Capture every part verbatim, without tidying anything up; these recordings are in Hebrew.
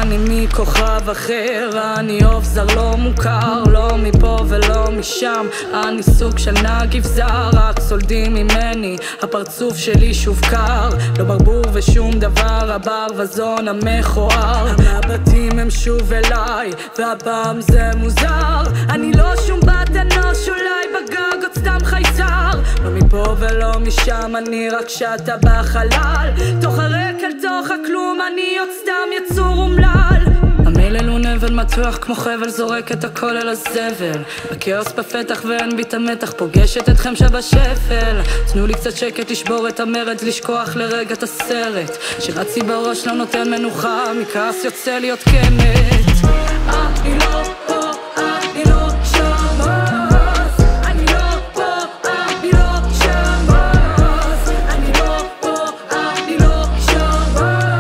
אני מכוכב אחר, אני עוף זר לא מוכר, לא מפה ולא משם, אני סוג של נהג אבזר, רק סולדים ממני, הפרצוף שלי שוב קר, לא ברבור ושום דבר, הברווזון המכוער, המבטים הם שוב אליי, והפעם זה מוזר, אני לא שום בת אנוש, אולי בגג עוד סתם חייזר, לא מפה ולא משם, אני רק שטה בחלל, תוך הרק אל תוך הכלום, אני עוד סתם יצור אומלל. המלל הוא נבל מתוח כמו חבל, זורק את הכל אל הזבל, הכאוס בפתח ואין בי את המתח, פוגשת אתכם שבשפל, תנו לי קצת שקט לשבור את המרד, לשכוח לרגע את הסרט שרצי בראש לא נותן מנוחה, מכעס יוצא להיות כמת. אני לא פה, אני לא שם, אני לא פה, אני לא שם, אני לא פה, אני לא שם,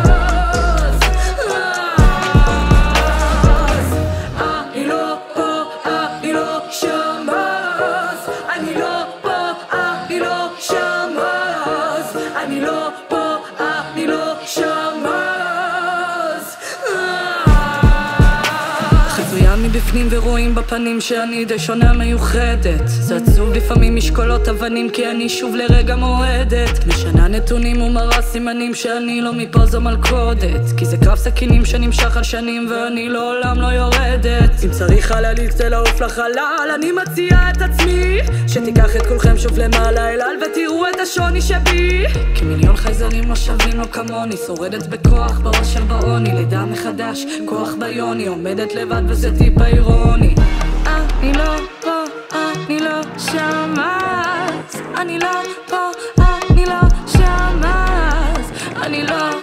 אני לא פה, אני לא שם, אני לא פה, אני לא שם, אני לא פה, אני לא שם. חזויה מבפנים ורואים בפנים שאני די שונה מיוחדת, זה עצוב לפעמים משקולות אבנים כי אני שוב לרגע מועדת, משנה נתונים ומראה סימנים שאני לא מפה זו מלכודת, כי זה קרב סכינים שנמשך על שנים ואני לעולם לא יורדת. אם צריך חללית כדי לעוף לחלל, אני מציע את עצמי שתיקח את כולכם שוב למעלה אל על ותראו את השוני שבי, כי מיליון חייזרים לא שווים לא כמוני, שורדת בכוח בראש של בעוני, לידה מחדש כוח ביוני, עומדת לבד וזה טיפה אירוני. אני לא פה, אני לא שם, אני לא פה, אני לא שם, אני לא